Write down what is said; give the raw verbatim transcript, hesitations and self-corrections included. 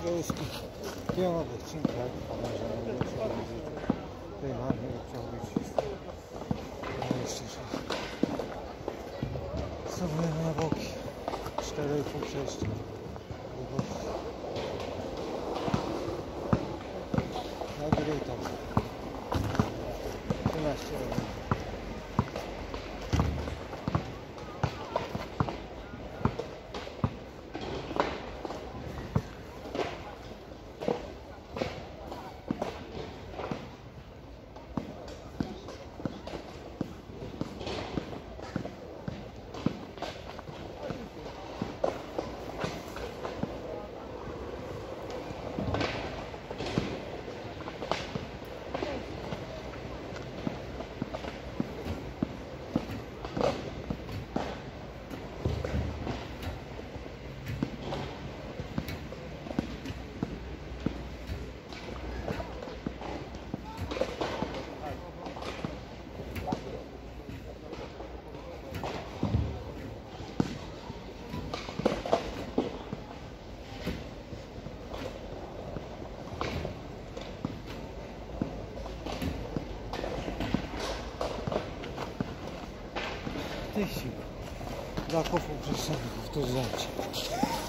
Ruski. Piano do odcinka, jak podejrzewam, tej mamy chciał być jeszcze sobie na boki cztery i pół przejścia długości. Na gry tam trzynaście rodzin. Teścik dla kopu przesadów, to znaczy.